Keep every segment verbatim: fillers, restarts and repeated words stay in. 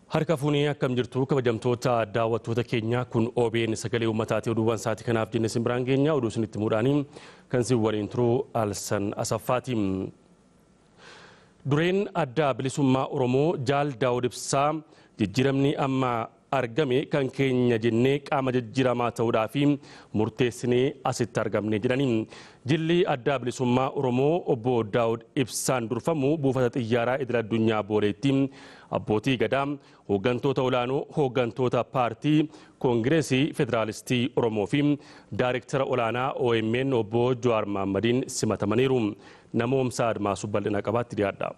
Harka fuunee akkam jirtu kabajamtoota daawwattoota keenya kun O B N sagalee uummataati oduuwwan sa'aatii kanaaf jenne simbiraan keenya oduu isinitti muudhaanii kan si waliin turu Alsan Asaffaati. Dureen adda bilisummaa Oromoo Jaal Daawud Ibsaa jijjiiramni amma argame kan keenya jennee qaama jijjiiramaa ta'uudhaa fi murteessinee asitti argamne jedhanii jilli adda bilisummaa Oromoo obbo Daawud Ibsaan durfamu buufata xiyyaaraa idil addunyaa Booleetti abbootii gadaa hooggantoota olaanoo hooggantoota paartii koongireesii federaalistii Oromoo fi daayireektara olaanaa O M N obbo Jawaar Mahaammadiin simatamaniiru. Namoomsa Admaasuu bal'ina qabaatti dhiyaadha.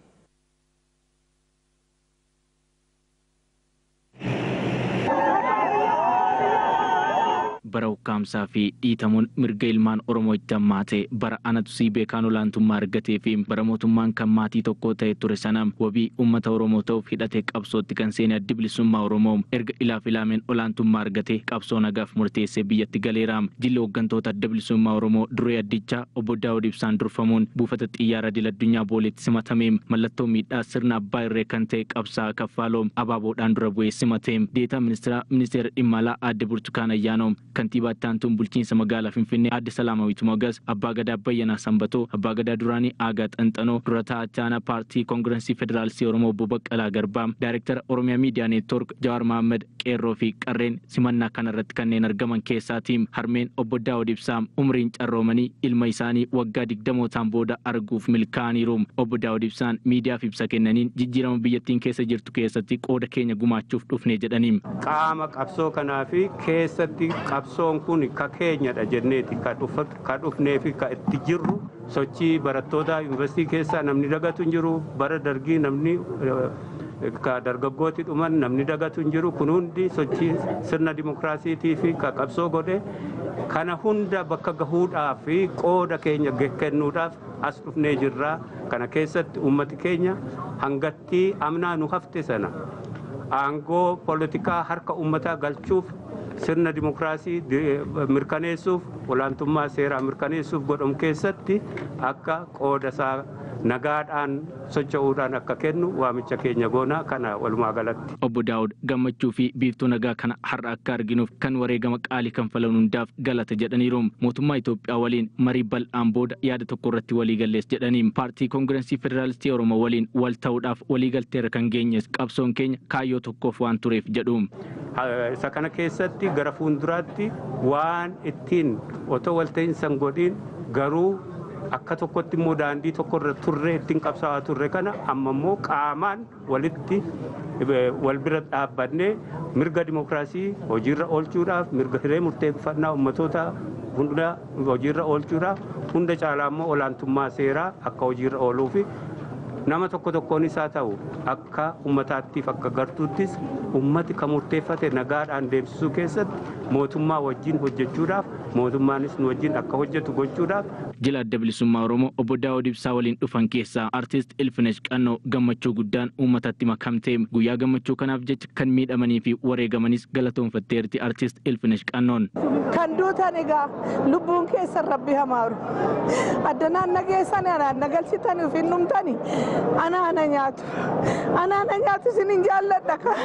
bara ukkaamsaa fi dhiitamuun mirga ilmaan Oromoo itti hammaate bara anatu sii beekaan olaantummaa argatee fi bara mootummaan kan maatii tokko ta'e ture sana wabii uummata Oromoo ta'uuf hidhatee qabsootti kan seene addi bilisummaa Oromoo erga ilaaf ilaameen olaantummaa argate qabsoo nagaaf murteessee biyyatti galeera. Jilli hooggantoota adda bilisummaa Oromoo duree addichaa obbo Daawud Ibsaan durfamuun buufata xiyyaaraa idil addunyaa Booleetti simatame. Mallattoo miidhaa sirna abbaa irree kan ta'e qabsaa kaffaaloo abaaboodhaan dura bu'ee simate. Deetaa ministeera ministeera dhimma alaa adde Burtukaan Ayyaanoo kantiibaa taantuun bulchiinsa magaalaa Finfinnee adde Salaamawiitu Mogas abbaa gadaa Bayyanaa Sanbatoo abbaa gadaa duraanii Aagaa Xanxanoo dura taa'aa paartii koongireesii federaalistii Oromoo obbo Baqqalaa Garbaa daayireektara Oromiyaa Miidiyaa Neetwoork Jawaar Mahaammad Qeerroo fi qarreen simannaa kanarratti kanneen argaman keessaati. Harmeen obbo Daawud Ibsaa umriin carroomanii ilma isaanii waggaa digdamootaan booda arguuf milkaa'aniiru. Obbo Daawud Ibsaan miidiyaaf ibsa kennaniin jijjiirama biyyattiin keessa jirtu keessatti qooda keenya gumaachuuf dhufne jedhanii. Qaama qabsoo kanaa fi keessatti qabsoon kun ka keenyadha jenneeti ka dhufnee fi ka itti jirru sochii barattoota yuunivarsiitii keessaa namni dagatu hin jiru bara dargii namni ka dargaggooti dhuman namni dagatu hin jiru kun hundi sochii sirna dimokiraasiitii fi ka qabsoo godhe kana hunda bakka gahuudhaaf fi qooda keenya kennuudhaaf as dhufnee jirra. Kana keessatti uummati keenya hangattii amnaa nu hafte sana aangoo poolitikaa harka uummataa galchuuf sirna dimokiraasii mirkaneessuuf olaantummaa seeraa mirkaneessuuf godhamu keessatti akka qooda isaa nagaadhaan socho'uudhaan akka kennu waamicha keenya goonaa kana walumaa galatti. Obbo Daawud gammachuu fi biiftuu nagaa kana har'a akka arginuuf kan wareegama qaalii kanfalan hundaaf galata jedhaniiru. Mootummaa Itoophiyaa waliin marii bal'aan booda yaada tokko irratti walii gallees jedhanii paartii koongireesii federaalistii Oromoo waliin wal ta'uudhaaf walii galteera kan geenyes qabsoon keenya kaayyoo tokkoof waan tureef jedhu. Isa kana keessatti gara fuulduraatti waan ittiin otoo walta'iinsan godhiin garuu akka tokkotti immoo daandii tokko irra turre ittiin qabsaa'aa turre kana amma immoo qaamaan walitti wal bira dhaabbannee mirga dimokiraasii hojiirra oolchuudhaaf mirga hiree murteeffannaa ummatoota hunda hojiirra oolchuudhaaf hunda caalaa immoo olaantummaa seeraa akka hojiirra ooluu fi nama tokko tokkoon isaa ta'u akka ummataattiif akka gartuuttis ummati kan murteeffate nagaadhaan deemsisuu keessatti mootummaa wajjin hojjechuudhaaf mootummaanis nu wajjin akka hojjetu gochuudhaaf. Jila adda bilisummaa Oromoo obbo Daawud Ibsaa waliin dhufan keessaa artiist Ilfinesh Qannoo gammachuu guddaan uummatatti makamtee guyyaa gammachuu kanaaf jecha kan miidhamanii fi wareegamanis galatoonfatteerti artiist Ilfinesh Qannoon. Kan duutan egaa lubbuun keessan rabbi hamaaru addanaan nageessan anaan nagalchitanii fi numtanii anaana nyaatu anaana nyaatu isinin jaalladha ka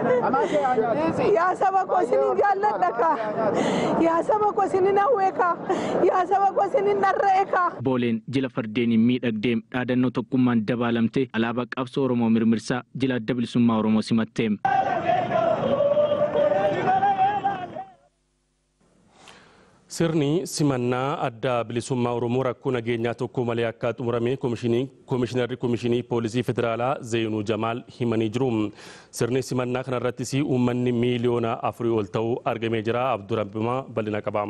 yaa saba koo isinin jaalladha ka yaa saba koo isinin hawwee ka yaa saba koo isinin dharra'e ka. Booleen jila fardeeniin miidhagdeem dhaadannoo tokkummaan dabaalamte alaabaa qabsoo Oromoo mirmirsaa jila adda bilisummaa Oromoo simattee. Sirni simannaa adda bilisummaa Oromoo rakkoo nageenyaa tokko malee akka xumurame koomishinarri koomishinii poolisii federaalaa Zeenuu Jamaal himanii jiru. Sirni simannaa kanarrattis uummanni miiliyoona afurii ol ta'uu argamee jira. Abdurabbimaa bal'ina qaba.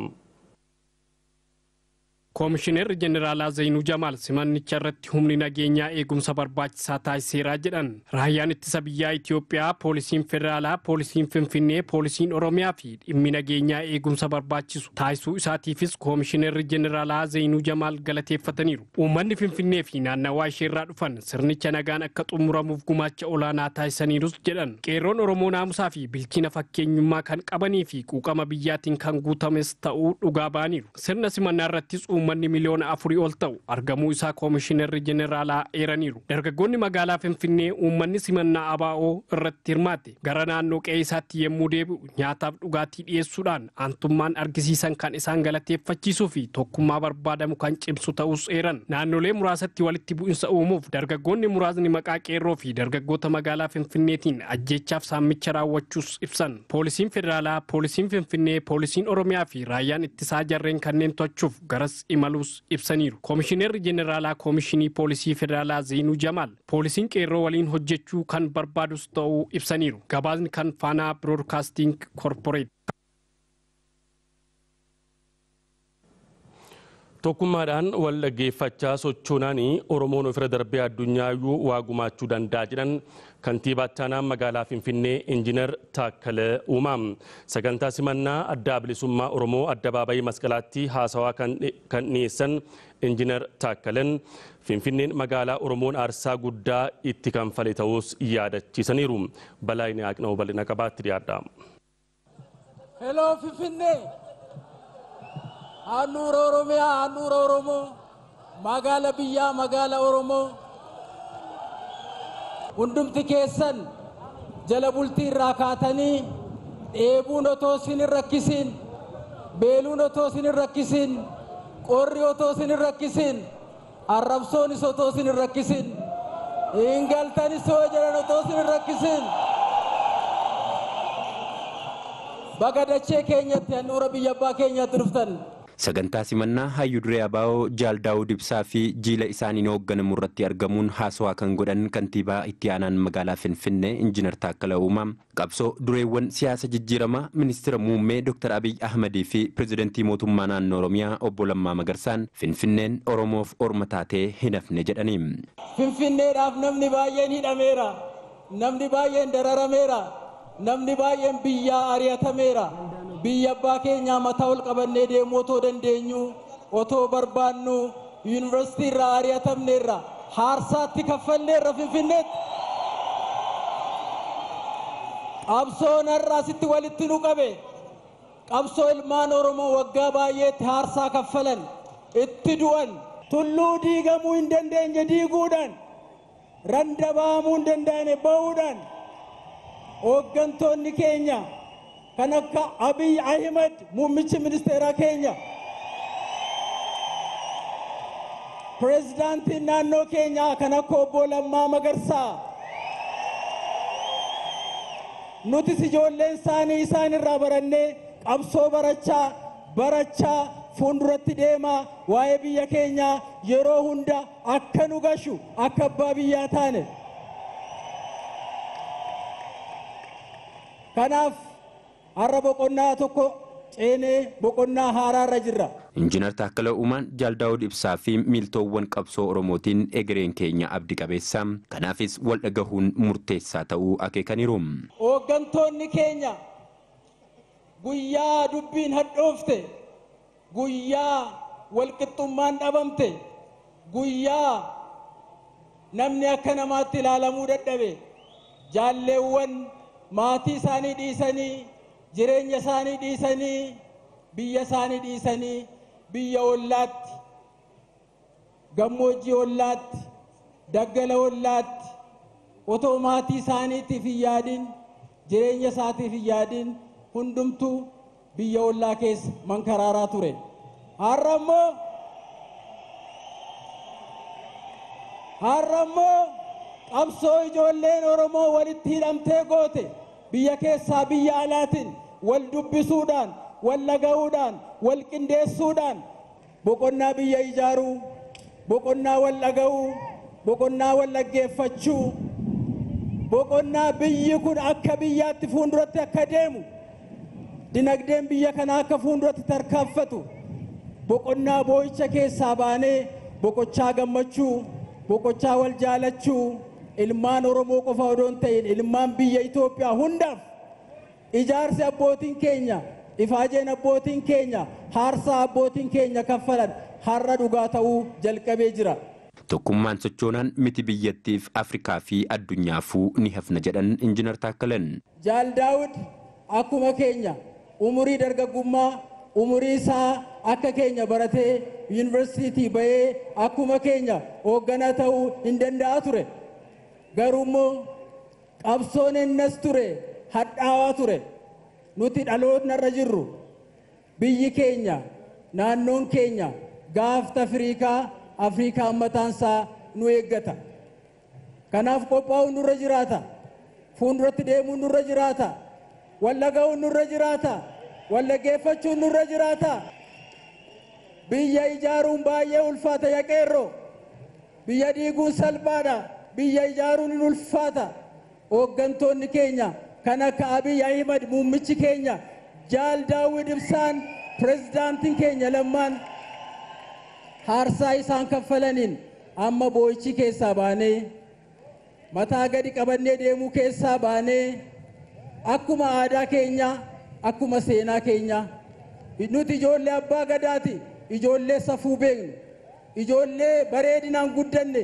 Koomishinarri Jeneraalaa Zeenuu Jamaal simannicha irratti humni nageenyaa eegumsa barbaachisaa taasiseera jedhan. Raayyaan ittisa biyyaa Itoophiyaa, poolisiin federaalaa, poolisiin Finfinnee, poolisiin Oromiyaa fi dhimmi nageenyaa eegumsa barbaachisu taasisuu isaatiifis koomishinarri Jeneraalaa Zeenuu Jamaal galateeffataniiru. Uummanni Finfinnee fi naannawaa isheerraa dhufan sirnicha nagaan akka xumuramuuf gumaacha olaanaa taasisaniirus jedhan. Qeerroon Oromoo naamusaa fi bilchina fakkeenyummaa kan qabanii fi quuqama biyyaatiin kan guutames ta'uu dhugaa ba'aniiru. Sirna simannaa irrattis uummanni uummanni miliyoona afurii ol ta'u argamuu isaa koomishinarri jeneraalaa eeraniiru. Dargaggoonni magaalaa Finfinnee uummanni simannaa A B O irratti hirmaate gara naannoo qe'ee isaatti yemmuu deebi'u nyaataaf dhugaatii dhiyeessuudhaan aantummaan argisiisan kan isaan galateeffachiisuu fi tokkummaa barbaadamu kan cimsu ta'us eeran. Naannolee muraasatti walitti bu'insa uumuuf dargaggoonni muraasni maqaa qeerroo fi dargaggoota magaalaa Finfinneetiin ajjeechaaf saamicha raawwachuus ibsan. Poolisiin federaalaa, poolisiin Finfinnee, poolisiin Oromiyaa fi raayyaan ittisaa jarreen kanneen to'achuuf garas imaluus ibsaniiru. Koomishinarri jeneraalaa koomishinii poolisii federaalaa Zeenuu Jamaal poolisiin qeerroo waliin hojjechuu kan barbaadus ta'uu ibsaniiru. Gabaasni kan Faanaa Broadcasting Corporate. Tokkummaadhaan wal dhaggeeffachaa sochoonaanii Oromoon ofirra darbee addunyaayuu waa gumaachuu danda'a jedhan kantiibaa ittaanaa magaalaa Finfinnee Injiinar Taakkalee Uumaa. Sagantaa simannaa adda bilisummaa Oromoo addabaabayii masqalaatti haasawaa kan dhiyeessan Injiinar Taakkaleen Finfinneen magaalaa Oromoon aarsaa guddaa itti kanfale ta'us yaadachiisaniiru. Balaayini Aqna'uu bal'ina qabaatti dhiyaadha. Hello Finfinnee. Handhuura Oromiyaa, handhuura Oromoo, magaala biyyaa, magaala Oromoo. Hundumti keessan jala bultii irraa kaatanii dheebuun otoo isin hin rakkisin, beeluun otoo isin hin rakkisin, qorri otoo isin hin rakkisin, arrabsoonis otoo isin hin rakkisin, hin galtanis yoo jedhan otoo isin hin rakkisin. Baga dachee keenyatti handhuura biyya abbaa keenyatti dhuftan. Sagantaa simannaa hayyuu duree A B O Jaal Daawud Ibsaa fi jiila isaaniin hoogganamu irratti argamuun haasawaa kan godhan kantiibaa itti aanaan magaalaa Finfinnee Injiinar Taakkalee Uumaa qabsoo dureewwan siyaasa jijjiiramaa ministeera muummee Dr Abiy Ahmedii fi pirezidantii mootummaa naannoo Oromiyaa obbo Lammaa Magarsaan Finfinneen Oromoof orma taatee hin hafne jedhani. Finfinneedhaaf namni baay'een hidhameera, namni baay'een dararameera, namni baay'een biyyaa ari'atameera. Biyya abbaa keenya mataa ol qabannee deemuu otoo dandeenyu otoo barbaannu yuunivarsiitii irraa ari'atamneerra haarsaatti kaffalleerra Finfinneetti. Qabsoon har'aasitti walitti nu qabe qabsoo ilmaan Oromoo waggaa baay'eetti haarsaa kaffalan itti du'an tulluu diigamuu hin dandeenye diiguudhaan randa ba'amuu hin danda'ane ba'uudhaan hooggantoonni keenya kan akka Abiy Ahmed muummichi ministeeraa keenya pirezidaantiin naannoo keenyaa kan akka obbo Lammaa Magarsaa nutis ijoolleen isaanii isaan irraa barannee qabsoo barachaa barachaa fuulduratti deemaa waa'ee biyya keenyaa yeroo hunda akka nu gashu akka abbaa biyyaa taane. Kanaaf har'a boqonnaa tokko ceenee boqonnaa haaraa irra jirra. Injiinar Taakkalee Uumaan Jaal Daawud Ibsaa fi miiltoowwan qabsoo Oromootiin egereen keenya abdii qabeessa. Kanaafis wal dhagahuun murteessaa ta'uu akeekaniiru. Hooggantoonni keenya guyyaa dubbiin hadhoofte, guyyaa walqixxummaan dhabamte, guyyaa namni akka namaatti ilaalamuu dadhabe, jaalleewwan maatii isaanii dhiisanii, jireenya isaanii dhiisanii, biyya isaanii dhiisanii, biyya ollaatti, gammoojjii ollaatti, daggala ollaatti, otoo maatii isaaniitiif hin yaadin, jireenya isaatiif hin yaadin, hundumtuu biyya ollaa keessa mankaraaraa ture. Har'a immoo har'a immoo qabsoo ijoolleen Oromoo walitti hidhamtee goote biyya keessaa biyya alaatiin wal dubbisuudhaan, wal dhaga'uudhaan, wal qindeessuudhaan boqonnaa biyya ijaaruu, boqonnaa wal dhaga'uu, boqonnaa wal dhaggeeffachuu, boqonnaa biyyi kun akka biyyaatti fuulduratti akka deemu, dinagdeen biyya kanaa akka fuulduratti tarkaanfatu, boqonnaa boo'icha keessaa baanee boqochaa gammachuu, boqochaa wal jaalachuu, ilmaan Oromoo qofa odoo hin ta'in ilmaan biyya Itoophiyaa hundaaf ijaarsi abbootiin keenya, ifaajeen abbootiin keenya, haarsaa abbootiin keenya kaffalan har'a dhugaa ta'uu jalqabee jira. Tokkummaan sochoonaan miti biyyattiif Afrikaa fi addunyaafuu ni hafna jedhan Injiinar Taakkaleen. Jaal Daawud akkuma keenya umurii dargaggummaa umurii isaa akka keenya baratee yuunivarsiitii bahee akkuma keenya hoogganaa ta'uu hin danda'a ture. Garuu immoo qabsoon innas ture hadhaawaa ture. Nuti dhalootni irra jirru biyyi keenya naannoon keenya gaafta Afriikaa Afriikaa mataansaa nu eeggata. Kanaaf qophaa'uun nurra jiraata. Fuulduratti deemuun nurra jiraata. Wallaga'uun nurra jiraata. Wallaggeeffachuun nurra jiraata. Biyya ijaaruun baay'ee ulfaata yaqeerroo. Biyya diiguun salphaadha. Biyya ijaaruun hin ulfaata. Hooggantoonni keenya kan akka Abiy Ahimad muummichi keenya Jaal Daawud Ibsaan pirezidaantiin keenya lammaan haarsaa isaan kaffalaniin amma boo'ichi keessaa baanee mataa gadi qabannee deemuu keessaa baanee akkuma aadaa keenya akkuma seenaa keenya nuti ijoollee abbaa gadaati, ijoollee safuu beeknu, ijoollee bareedinaan guddanne,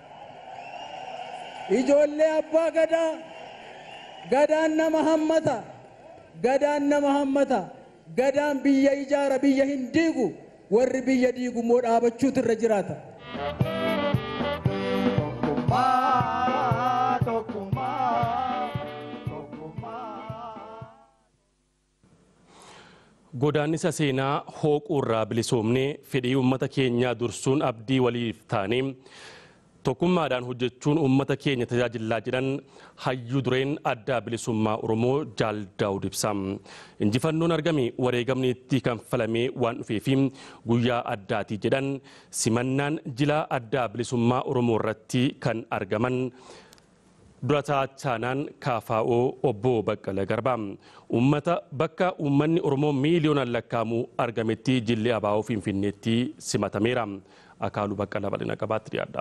ijoollee abbaa gadaa. Gadaan nama hammata, gadaan nama hammata, gadaan biyya ijaara biyya hin diigu, warri biyya diigu immoo dhaabachuutu irra jiraata. Godaannisa seenaa hooquurraa bilisoomnee fedhii uummata keenyaa dursuun abdii waliif taanee tokkummaadhaan hojjechuun uummata keenya tajaajilaa jiran hayyuu dureen adda bilisummaa Oromoo Jaal Daawud Ibsaa. Injifannoon argame wareegamni itti kanfalamee waan dhufeef guyyaa addaatii jedhan simannaan jila adda bilisummaa Oromoo irratti kan argaman durataa chaanaan Kaafaa'oo obbo Baqqala Garbaa. Uummata bakka uummanni Oromoo miiliyoonaan lakkaa'amu argametti jilli abaa'oo Finfinneetti simatameera. Akaaluu Baqqala bal'ina qabaatti dhiyaadha.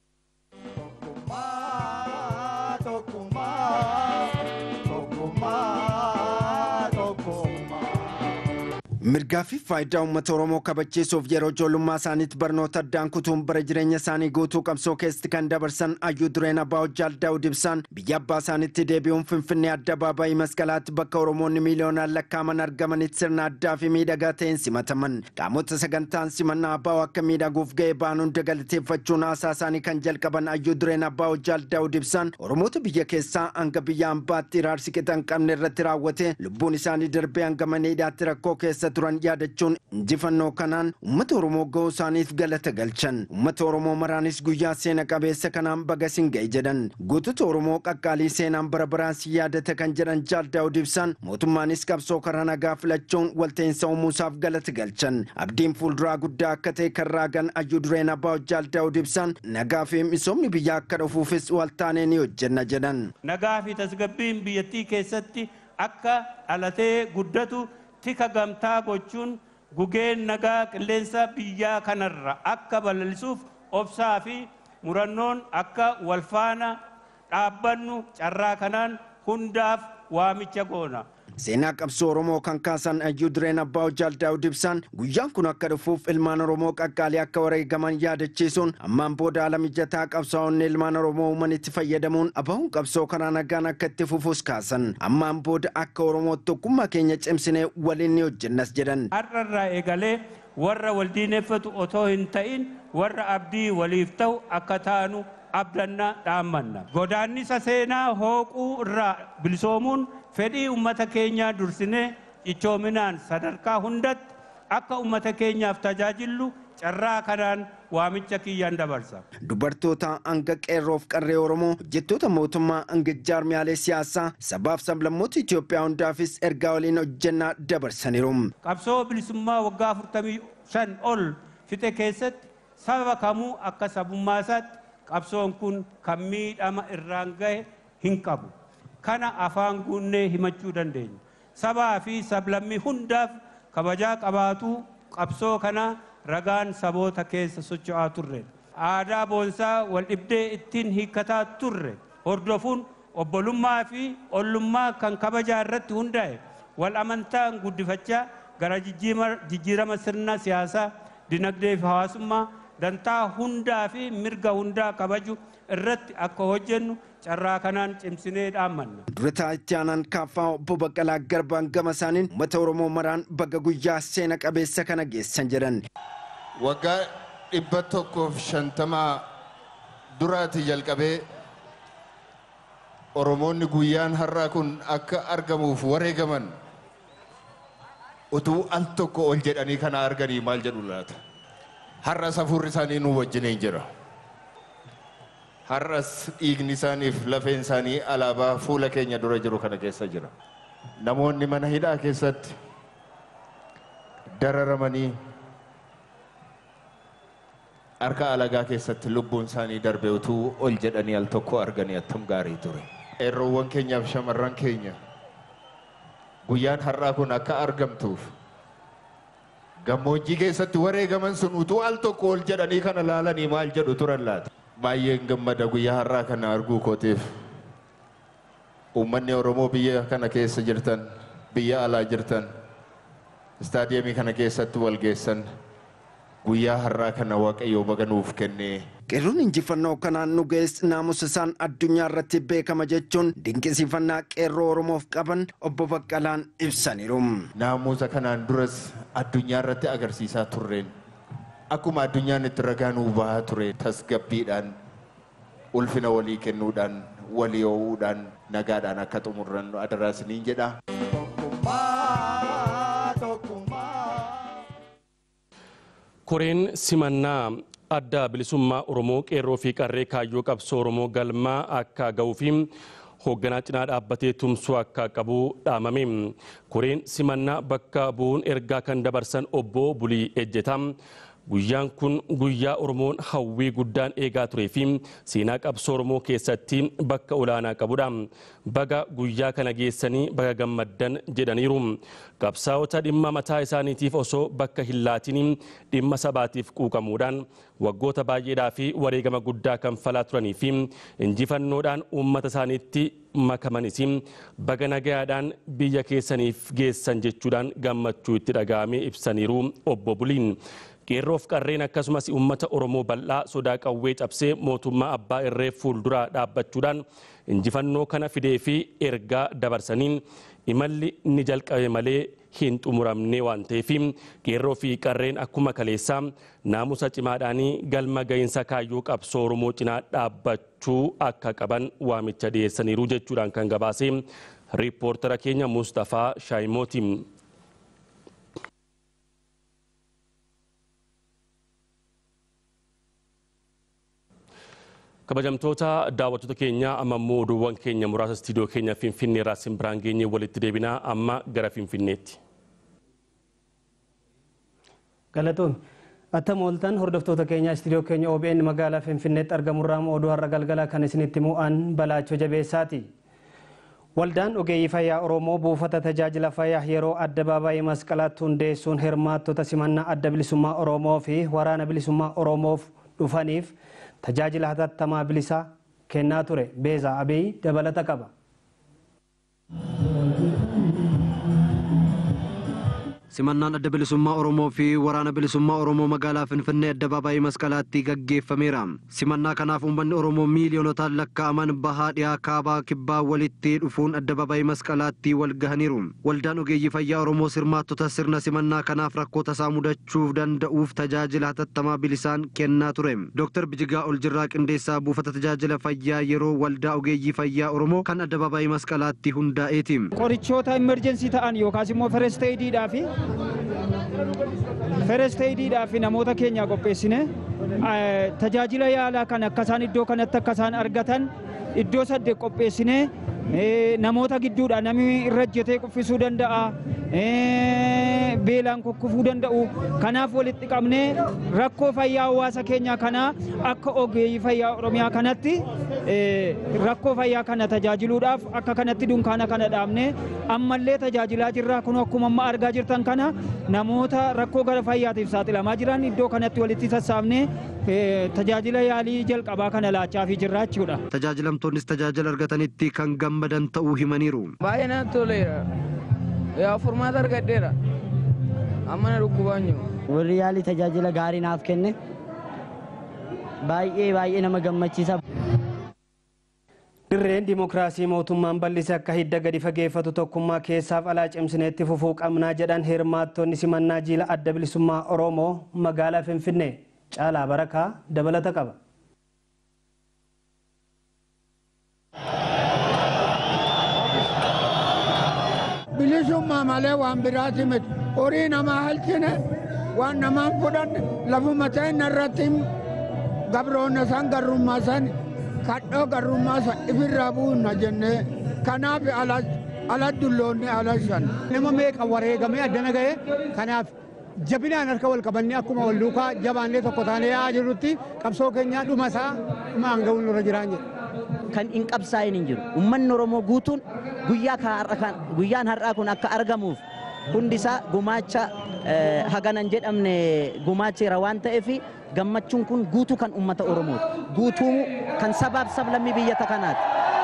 mirgaa fi faayidaa uummata Oromoo kabachiisuuf yeroo ijoollummaa isaaniitti barnoota addaan kutuun bara jireenya isaanii guutuu qabsoo keessatti kan dabarsan hayyuu dureen Abbaa Jaal Daawud Ibsaan biyya abbaa isaaniitti deebi'uun Finfinnee Addabaabaayii Masqalaatti bakka Oromoonni miiliyoonaan lakkaa'aman argamanitti sirna addaa fi miidhagaa ta'een simataman. Qaamota sagantaan simannaa Abbaa akka miidhaguuf ga'ee ba'an hunda galateeffachuun haasaa isaanii kan jalqaban hayyuu dureen Abbaa Jaal Daawud Ibsaan Oromoota biyya keessaa hanga biyya ambaatti iraarsi qixa hin qabne irratti raawwate lubbuun isaanii darbee hanga maneedhaatti rakkoo keessa turan yaadachuun injifannoo kanaan uummata Oromoo ga'uu isaaniif galata galchan. Uummata Oromoo maraanis guyyaa seena qabeessa kanaan baga isin ga'e jedhan. Gootota Oromoo qaqqaalii seenaan bara baraan si yaadata kan jedhan Jaal Daawud Ibsaan mootummaanis qabsoo karaa nagaa filachuun walta'insa uumuusaaf galata galchan. Abdiin fuulduraa guddaa akka ta'e kan raagan hayyuu dureen Abbaa Jaal Daawud Ibsaan nagaa fi misoomni biyyaa akka dhufuufis waltaanee ni hojjenna jedhan. Nagaa fi tasgabbiin biyyattii keessatti akka dhalatee guddatu tika gamtaa gochuun gugeen nagaa qilleensa biyyaa kanarra akka bal'isuuf obsaa fi murannoon akka walfaana dhaabbannu carraa kanaan hundaaf waamicha goona. Seenaa qabsoo Oromoo kan kaasan hayyuu dureen Abbaa Jaal Daawud Ibsaan guyyaan kun akka dhufuuf ilmaan Oromoo qaqqaalii akka wareegaman yaadachiisuun ammaan booda haala mijataa qabsaa'onni ilmaan Oromoo uuman itti fayyadamuun abahuun qabsoo karaa nagaan akka itti fufus kaasan. Ammaan booda akka Oromoo tokkummaa keenya cimsinee waliin ni hojjennas jedhan. Har'arraa eegalee warra wal diineffatu otoo hin ta'in warra abdii waliif ta'u akka taanu abdanna dhaammanna. Godaannisa seenaa hooquu irraa bilisoomuun fedhii ummata keenyaa dursinee ichoominaan sadarkaa hundatti akka ummata keenyaaf tajaajillu carraa kanaan waamicha kiyyaan dabarsa. Dubartoota hanga qeerroof qarree Oromoo hojjettoota mootummaa hanga jaarmiyaalee siyaasaa sabaaf sablammoota Itoophiyaa hundaafis ergaa waliin hojjennaa dabarsaniiru. Qabsoo bilisummaa waggaa afurtamii shan ol fixe keessatti saba kamuu akka sabummaa isaatti qabsoon kun kan miidhama irraan gahe hin qabu. Kana afaan guunnee himachuu dandeenya. Sabaa fi sablammii hundaaf kabajaa qabaatu qabsoo kana ragaan saboota keessa socho'aa turre. Aadaa boonsaa wal dhibdee ittiin hiikkataa turre. Hordofuun obbolummaa fi ollummaa kan kabajaa irratti hundaa'e wal amantaan guddifachaa gara jijjiirama sirna siyaasaa, dinagdee fi hawaasummaa dantaa hundaa fi mirga hundaa kabaju irratti akka hojjennu carraa kanaan cimsinee dhaammanna. Durataa itti aanaan Kaaffaa obbo Baqqalaa Garbaan gama isaaniin uummata Oromoo maraan baga guyyaa seena qabeessa kana geessan jedhan. waggaa dhibba tokkoof shantamaa duraati jalqabee Oromoonni guyyaan har'aa kun akka argamuuf wareegaman utuu al tokko ol jedhanii kana arganii maal jedhu laata? Har'as hafuurri isaanii nu wajjin jira. Har'as dhiigni isaaniif lafeen isaanii alaabaa fuula keenya dura jiru kana keessa jira. Namoonni mana hidhaa keessatti dararamanii harka alagaa keessatti lubbuun isaanii darbee utuu ol jedhanii al tokko arganii attam gaarii ture. Eerroowwan keenyaaf shamarran keenya guyyaan har'aa kun akka argamtuuf gammoojjii keessatti wareegaman sun utuu al tokko ol jedhanii kana laalanii maal jedhu turan laata? Baay'een gammada guyyaa har'aa kana arguu kootiif. Uummanni Oromoo biyya kana keessa jirtan, biyya alaa jirtan, istaadiyeemii kana keessatti wal geessan guyyaa har'aa kana Waaqayyo baga nuuf kennee. Qeerroon injifannoo kanaan nu geesse naamusa isaan addunyaa irratti beekama jechuun dinqisiifannaa qeerroo Oromoof qaban obbo Baqqalaan ibsaniiru. Naamusa kanaan duras addunyaa irratti agarsiisaa turreen akkuma addunyaan itti ragaa nuu bahaa ture tasgabbiidhaan ulfina walii kennuudhaan walii ho'uudhaan nagaadhaan akka xumurran adaraa isiniin jedha. Koreen simannaa adda bilisummaa Oromoo qeerroo fi qarree kaayyoo qabsoo Oromoo galmaa akka ga'uu fi hoogganaa cinaa dhaabbatee tumsuu akka qabu dhaamame. Koreen simannaa bakka bu'uun ergaa kan dabarsan obbo Bulii Ejjetaa guyyaan kun guyyaa Oromoon hawwii guddaan eegaa turee fi seenaa qabsoo Oromoo keessatti bakka olaanaa qabudha. Baga guyyaa kana geessanii baga gammaddan jedhaniiru. Qabsaa'ota dhimma mataa isaaniitiif osoo bakka hin laatiin dhimma sabaatiif quuqamuudhaan waggoota baay'eedhaa fi wareegama guddaa kan falaa turanii fi injifannoodhaan uummata isaaniitti makamanis baga nagayaadhaan biyya keessaniif geessan jechuudhaan gammachuu itti dhaga'amee ibsaniiru obbo Buliin. Qeerroof qarreen akkasumas uummata Oromoo bal'aa sodaa qawwee cabsee mootummaa abbaa irree fuulduraa dhaabbachuudhaan injifannoo kana fidee fi ergaa dabarsaniin imalli ni jalqabe malee hin xumuramne waan ta'eef qeerroo fi qarreen akkuma kaleessaa naamusa cimaadhaanii galma gahinsa kaayyoo qabsoo Oromoo cinaa dhaabbachuu akka qaban waamicha dhiyeessaniiru jechuudhaan kan gabaase riippoortara keenya Mustafaa Shaayimooti. Kabajamtoota daawwattoota keenya amma immoo oduuwwan keenya muraasa istiidiyoo keenya Finfinnee irraa isin biraan geenyee walitti deebinaa amma gara Finfinneetti. Galatoon attam ooltan hordoftoota keenya istiidiyoo keenya O B N magaalaa Finfinneetti argamurraa oduu har'a galgala kan isinitti mu'an Balaachoo Jabeessaati. Waldaan ogeeyyii fayyaa Oromoo buufata tajaajila fayyaa yeroo addabaabaayii masqalaatti hundeessuun hirmaattota simannaa adda bilisummaa Oromoo fi waraana bilisummaa Oromoof dhufaniif tajaajila hatattamaa bilisaa kennaa ture. Beezaa Abiy dabalata qaba. Simannaan adda bilisummaa Oromoo fi waraana bilisummaa Oromoo magaalaa Finfinnee addabaabaayii masqalaatti gaggeeffameera. Simannaa kanaaf uummanni Oromoo miiliyoonotaan lakkaa'aman bahaa dhiyaa kaabaa kibbaa walitti dhufuun addabaabaayii masqalaatti wal gahaniiru. Waldaan ogeeyyii fayyaa Oromoo hirmaattota sirna simannaa kanaaf rakkoo tasaa mudachuuf danda'uuf tajaajila hatattamaa bilisaan kennaa ture. Dooktar Bijigaa Oljirraa Qindeessaa buufata tajaajila fayyaa yeroo waldaa ogeeyyii fayyaa Oromoo kan addabaabaayii masqalaatti hundaa'eeti. Qorichoota emerjensii ta'an yookaas immoo first aidiidhaa fi first aidiidhaa fi namoota keenya qopheessine tajaajila yaalaa kan akka isaan iddoo kanatti akka isaan argatan iddoo saddeet qopheessine namoota gidduudha namni irra ejjetee kuffisuu danda'a, beelaan kukkufuu danda'u. Kanaaf walitti qabnee rakkoo fayyaa hawaasa keenyaa kanaa akka ogeeyyii fayyaa Oromiyaa kanatti rakkoo fayyaa kana tajaajiluudhaaf akka kanatti dunkaana kana dhaabne ammallee tajaajilaa jirra. Kun akkuma amma argaa jirtan kana namoota rakkoo gara fayyaatiif saaxilamaa jiran iddoo kanatti walitti sassaabnee tajaajila yaalii jalqabaa kana laachaa fi jirra jechuudha. Tajaajilamtoonnis tajaajila argatanitti kan gammadan ta'uu himaniiru. Baay'ee natti toleera. Yaa furmaata argadheera. Amma na dhukkubaan jiru. Warri yaalii tajaajila gaarii naaf kenne baay'ee baay'ee nama gammachiisa. Dirree Dirreen dimokiraasii mootummaan bal'ise akka hidda gadi fageeffatu tokkummaa keessaaf alaa cimsineetti fufuu qabnaa jedhan hirmaattonni simannaa jiila adda bilisummaa Oromoo magaalaa Finfinnee. Caalaa Barakaa dabalata qaba. Bilisummaa malee waan biraati miti. Horii namaa halchine waan namaan fudhanne lafuma ta'e irratti gabroonna san garrummaa san kadhoo garrummaa san ifirraa buunna jennee kanaaf ala dulloonni ala shan. Nama meeqa wareegamee addana ga'e kanaaf jabinaan harka wal qabannee akkuma wal duukaa jabaannee tokko taanee yaa jirrutti qabsoo keenyaa dhuma isaa dhuma hanga'uun nurra jiraan jedha. Kan hin qabsaa'in hin jiru. Uummanni Oromoo guutuun guyyaan har'aa kun akka argamuuf hundisaa gumaacha haganan jedhamne gumaacheera waan ta'eef gammachuun kun guutuu kan uummata Oromooti. Guutuu kan sabaaf sablammii biyya kanaati.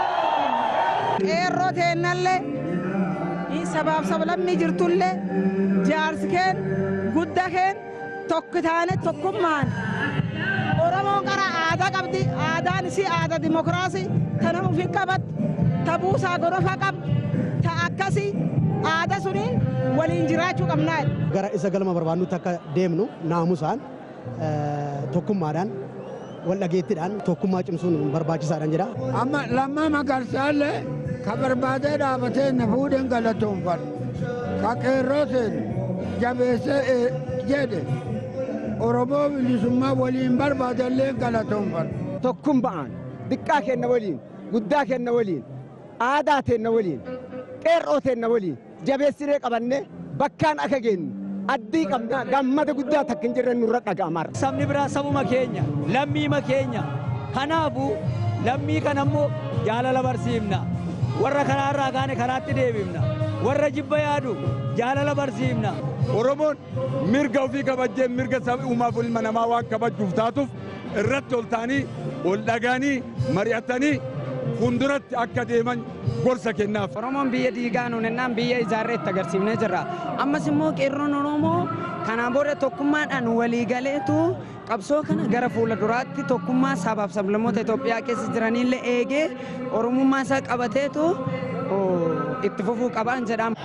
Qeerroo teennallee sabaaf sablammii jirtullee jaarsi keen guddaa keen tokko taane tokkummaan Oromoon qara aadaa qabdi. Aadaan isii aadaa dimokiraasii tana ofii qabatti ta buusaa gorofa qabdi ta akkasii aadaa suniin waliin jiraachuu qabnaa. Gara isa galma barbaannutti akka deemnu naamusaan tokkummaadhaan wal dhageettiidhaan tokkummaa cimsuun barbaachisaadhaan jedha. Amma lammaa Magarsaallee ka barbaadee dhaabatee na fuudheen galatoonfadhu. Ka qeerrooteen jabeessee jedhe Oromoo bilisummaa waliin barbaadellee galatoonfadhu. Tokkummaan xiqqaa kenna waliin guddaa kenna waliin aadaa teenna waliin qeerroo teenna waliin jabeessinee qabanne bakkaan akka geenyu addii qabna gammada guddaa takka hin jirre nurra dhaga'amara. Sabni biraa sabuma keenya lammiima keenya kanaafuu lammii kana immoo jaalala barsiifna warra karaarraa kaane karaatti deebifna warra jibba yaadu jaalala barsiifna. Oromoon mirga ofii kabajjee mirga uumaaf ilma namaa waan kabajuuf taatuuf irratti ol ta'anii ol dhagaanii mari'atanii fuulduratti akka deeman gorsa kennaaf. Oromoon biyya diigaa nuunennaan biyya ijaarree itti agarsiifnee jirra. Ammas immoo qeerroon Oromoo kanaan booda tokkummaadhaan walii galeetu qabsoo kana gara fuula duraatti tokkummaa sabaaf sablammoota Itoophiyaa keessa jiranillee eegee Oromummaa isaa qabateetu itti fufuu qabaan jedhama.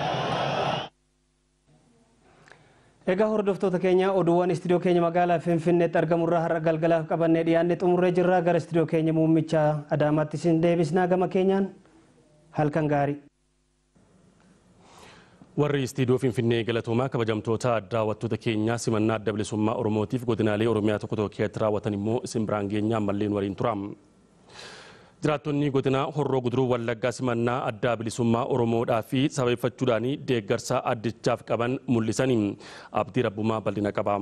Egaa hordoftoota keenya oduuwwan istiidiyoo keenya magaalaa Finfinneetti argamurraa har'a galgalaaf qabannee dhiyaannee xumurree jirra. Gara istiidiyoo keenya muummicha Adaamaatti isin deebisnaa gama keenyaan halkan gaarii. Warri istiidiyoo Finfinnee galatoomaa kabajamtoota daawwattoota keenyaa simannaa adda bilisummaa Oromootiif godinaalee Oromiyaa tokko tokko keessatti raawwatan immoo isin biraan geenyaa ammalleen waliin tura. Jiraattonni godina Horroo Guduruu Wallaggaa simannaa adda bilisummaa Oromoodhaa fi sababeeffachuudhaan deeggarsa addichaaf qaban mul'isanii abdii rabbumaa bal'ina qaba.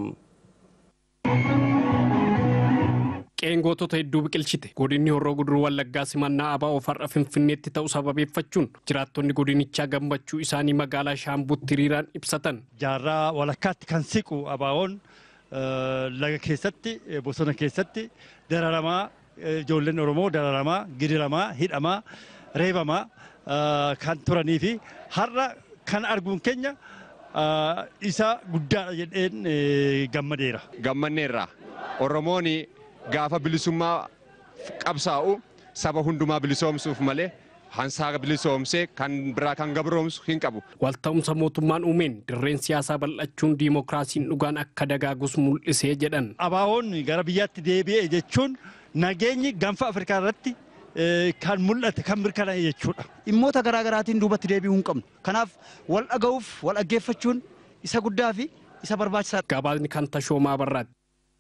Qeengootota hedduu biqilchite godinni Horroo Guduruu Wallaggaa simannaa abaa ofarra Finfinneetti ta'uu sababeeffachuun jiraattonni godinichaa gammachuu isaanii magaalaa Shaambuutti hiriiraan ibsatan. Jaarraa walakkaatti kan siqu abaawoon laga keessatti bosona keessatti dararamaa ijoolleen Oromoo dararamaa gidiramaa hidhamaa reebamaa kan turanii fi har'a kan arguun keenya isa guddaadha jedheen gammadeera. Gammanneerra Oromoon gaafa bilisummaa qabsaa'u saba hundumaa bilisoomsuuf malee hansaa bilisoomsee kan biraa kan gabroomsu hin qabu. Walta'umsa mootummaan uumeen dirreen siyaasaa bal'achuun diimokiraasiin dhugaan akka dagaagus mul'isee jedhan. Abaawoon gara biyyaatti deebi'e jechuun nageenyi gaanfa Afrikaa irratti kan mul'ate kan mirkanaa'e jechuudha. Dhimmoota garaa garaatiin duubatti deebi'uu hin qabnu. Kanaaf wal dhaga'uuf wal dhaggeeffachuun isa guddaa fi isa barbaachisaadha. Gabaasni kan Tashoomaa Barraati.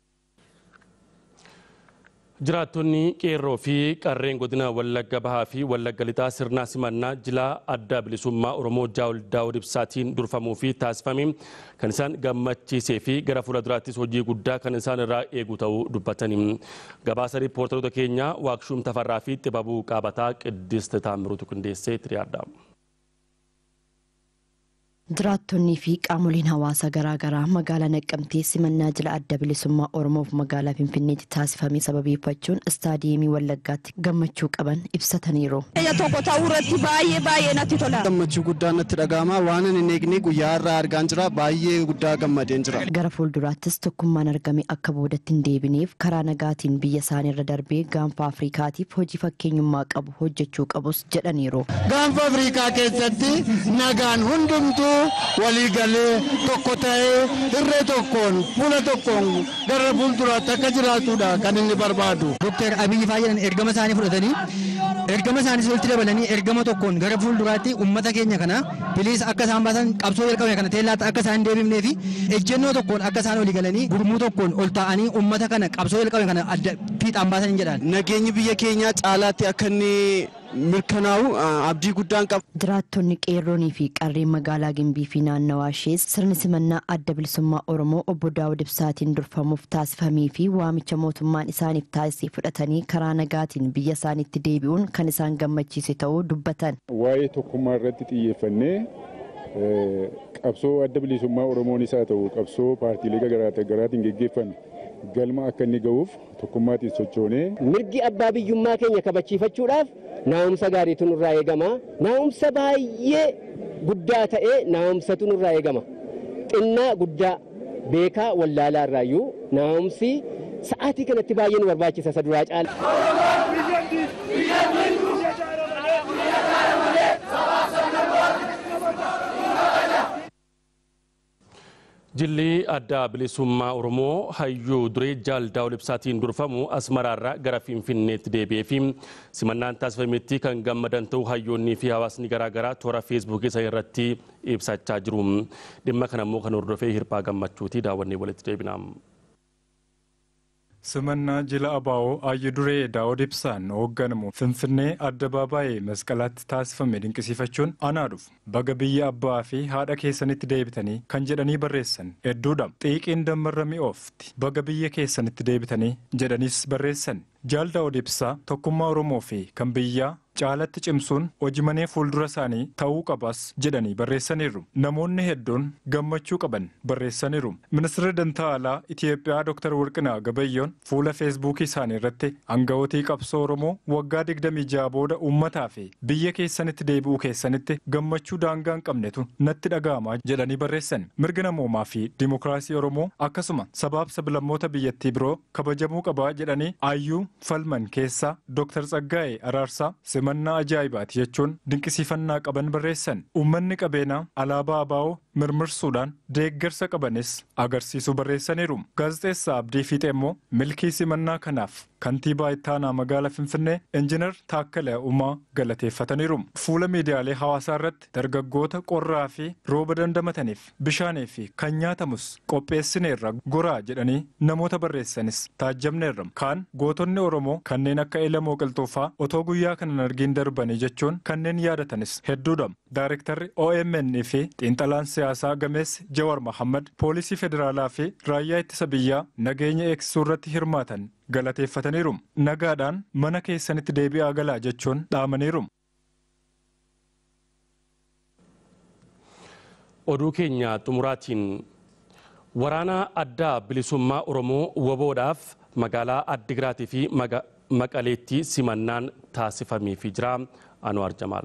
Jiraattonni qeerroo fi qarreen godina Wallagga Bahaa fi Wallagga Lixaa sirna simannaa jilaa adda bilisummaa Oromoo Jaal Daawud Ibsaatiin durfamuu fi taasifame kan isaan gammachiisee fi gara fuula duraattis hojii guddaa kan isaan irraa eegu ta'uu dubbatanii. Gabaasa riippoortaroota keenyaa Waakshuum Tafarraa fi Xibabuu Qaabataa Qiddist Taamiruutu qindeessee tiriyaadha. Jiraattonnii fi qaamoleen hawaasaa garaagaraa magaalaa Naqqamtee simannaa jila adda bilisummaa Oromoof magaalaa Finfinneetti taasifame sababeeffachuun istaadiyeemii Wallaggaatti gammachuu qaban ibsataniiru. Tokko ta'uu irratti baay'ee baay'ee natti tola. Gammachuu guddaa natti dhaga'ama. Waan hin eegne guyyaa irraa argaan jira. Baay'ee guddaa gammadeen jira. Gara fuulduraattis tokkummaan argame akka boodatti hin deebineef karaa nagaatiin biyya isaanii irra darbee gaanfa Afrikaatiif hojii fakkeenyummaa qabu hojjechuu qabus jedhaniiru. Gaanfa Afrikaa keessatti nagaan hundumtuu walii galee tokko ta'ee irree tokkoon fuula tokkoon gara fuulduraatti akka jiraatudha kan inni barbaadu. Dooktar Abiyyi Faayyadan ergama isaanii fudhatanii ergama isaanii walitti dabalanii ergama tokkoon gara fuulduraatti uummata keenya kana biliisa akka isaan baasan qabsoo jalqabame kana teellaatti akka isaan deebifnee fi ejjennoo tokkoon akka isaan walii galanii gurmuu tokkoon ol ta'anii uummata kana qabsoo jalqabame kana adda fiixaan baasan jedhan. Nageenyi biyya keenyaa caalaatti akka inni mirkanaa'u abdii guddaan qaba. Jiraattonni qeerroonii fi qarreen magaalaa Gimbii fi naannawaa ishees sirni simannaa adda bilisummaa Oromoo obbo Daawud Ibsaatiin durfamuuf taasifamee fi waamicha mootummaan isaaniif taasisee fudhatanii karaa nagaatiin biyya isaaniitti deebi'uun kan isaan gammachiise ta'uu dubbatan. Waa'ee tokkummaa irratti xiyyeeffannee qabsoo adda bilisummaa Oromoon isaa ta'u qabsoo paartiilee garaagaraatiin geggeeffamu galma akka inni ga'uuf tokkummaatiin sochoonee mirgi abbaa biyyummaa keenya kabachiifachuudhaaf naa'umsa gaariitu nurraa eegama. Naa'umsa baay'ee guddaa ta'ee naa'umsatu nurraa eegama. Xinnaa guddaa beekaa wallaalaa irraayyuu naa'umsi sa'aatii kanatti baay'ee nu barbaachisa isa duraa caala. Jilli adda bilisummaa Oromoo hayyuu duree Jaal Daawud Ibsaatiin durfamu Asmaraarraa gara Finfinneetti deebi'ee fi simannaan taasifametti kan gammadan ta'uu hayyoonnii fi hawaasni garaagaraa toora feesbuukii isaa irratti ibsachaa jiru. Dhimma kana immoo kan hordofee hirphaa gammachuuti daawwannee walitti deebina. Simannaa jila abaa'oo hayyuu duree Daawud Ibsaan hoogganamu Finfinnee addabaabaayii masqalaatti taasifame dinqisiifachuun anaa dhufu baga biyya abbaa fi haadha keessanitti deebitanii kan jedhanii barreessan hedduudha. Xiiqiin dammarra mi'oofti baga biyya keessanitti deebitanii jedhanis barreessan. Jaal Daawud Ibsaa tokkummaa Oromoo fi kan biyyaa caalatti cimsuun hojimanee fuuldura isaanii ta'uu qabas jedhanii barreessaniiru. Namoonni hedduun gammachuu qaban barreessaniiru. Ministeerri dantaa alaa Itiyoophiyaa Dooktar Warqinaa Gabayyoon fuula feesbuukii isaanii irratti aanga'ootii qabsoo Oromoo waggaa digdamii ja'a booda uummataa fi biyya keessanitti deebi'uu keessanitti gammachuu daangaa hin qabnetu natti dhaga'ama jedhanii barreessan. Mirga namoomaa fi dimokiraasii Oromoo akkasuma sabaaf sablammoota biyyattii biroo kabajamuu qaba jedhanii aayyuu falman keessaa Dooktar Tsaggaa'ee Araarsaa simannaa ajaa'ibaati jechuun dinqisiifannaa qaban barreessan. Uummanni qabeenaa alaabaa abaa'oo mirmirsuudhaan deeggarsa qabanis agarsiisuu barreessaniiru. Gaazexeessaa Abdii Fiixee immoo milkii simannaa kanaaf kantiibaa ittaanaa magaalaa Finfinnee Injiinar Taakkalee Uumaa galateeffataniiru. Fuula miidiyaalee hawaasaa irratti dargaggoota qorraa fi rooba dandamataniif bishaanii fi kan nyaatamus qopheessineerra goraa jedhanii namoota barreessanis taajjabneerra. Kaan gootonni Oromoo kanneen akka Elamoo Qilxuufaa otoo guyyaa kanan argiin darbanii jechuun kanneen yaadatanis hedduudha. Daarektarri O M N fi xiinxalaan siyaasaa gameessi Jawar Mohammad poolisii federaalaa fi raayyaa ittisa biyyaa nageenya eegsisuu irratti hirmaatan galateeffataniiru. Nagaadhaan mana keessanitti deebi'aa galaa jechuun dhaamaniiru. Oduu keenya xumuraatiin waraana adda bilisummaa Oromoo waboodhaaf magaalaa Addigiraatii fi Maqaleetti simannaan taasifameefii jira. Anwar Jamaal.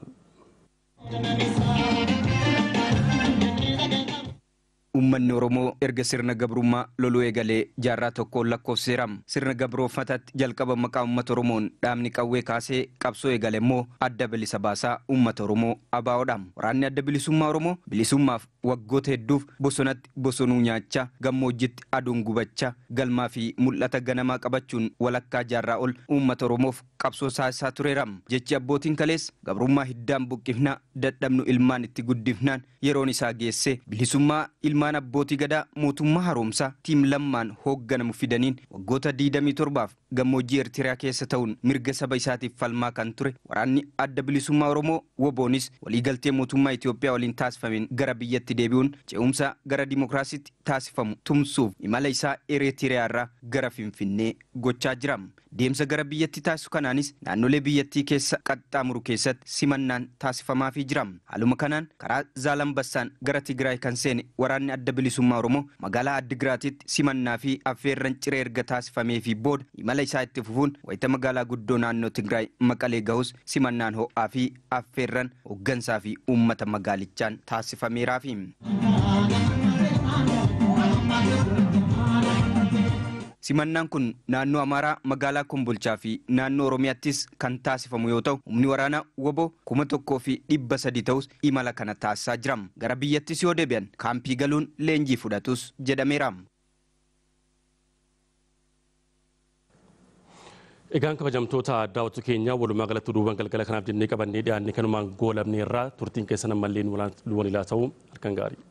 Uummanni Oromoo erga sirna gabrummaa loluu eegalee jaarraa tokkoon lakkoofsiseera. Sirna gabroofatatti jalqaba maqaa uummata Oromoon dhaabni qawwee kaasee qabsoo eegale immoo adda bilisa baasaa uummata Oromoo abaa'oodha. Waraanni adda bilisummaa Oromoo bilisummaaf waggoota hedduuf bosonatti bosonuu nyaachaa gammoojjitti aduun gubachaa galmaa fi mul'ata ganamaa qabachuun walakkaa jaarraa ol uummata Oromoof qabsoo taasisaa tureera. Jechi abbootiin kalees gabrummaa hiddaan buqqifnaa dadhabnu ilmaan itti guddifnaan yeroon isaa geesse bilisummaa ilmaan ilmaan abbootii gadaa mootummaa haroomsaa tiim lammaan hoogganamu fidaniin waggoota digdamii torbaaf gammoojjii Eertiriyaa keessa ta'uun mirga saba isaatiif falmaa kan ture waraanni adda bilisummaa Oromoo woboonis waliigaltee mootummaa Itoophiyaa waliin taasifameen gara biyyatti deebi'uun ce'umsa gara dimokiraasiitti taasifamu tumsuuf imala isaa Eertiriyaa irraa gara Finfinnee gochaa jira. Deemsa gara biyyatti taasisu kanaanis naannolee biyyattii keessa qaxxaamuru keessatti simannaan taasifamaafii jira. Haaluma kanaan karaa Zaalambassaan gara Tigraay kan seene waraanni adda bilisummaa Oromoo magaalaa Addigiraatitti simannaa fi affeerran ciree erga taasifamee fi booda imala isaa itti fufuun wayita magaalaa guddoo naannoo Tigraay Maqalee gahus simannaan ho'aa fi affeerran hooggansaa fi uummata magaalichaan taasifameeraafi. Simannaan kun naannoo Amaaraa magaalaa Kombolchaa fi naannoo Oromiyaattis kan taasifamu yoo ta'u humni waraanaa woboo kuma tokkoo fi dhibba sadii ta'us imala kana taasisaa jira. Gara biyyattis yoo deebi'an kaampii galuun leenjii fudhatus jedhameera. Egaan kabajamtoota daawwattoota keenya walumaa galatti duuban galgala kanaaf jennee qabannee dhiyaannee kanumaan goolabnee irraa turtiin keessan ammallee nu waliin ta'uu harkaan gaarii.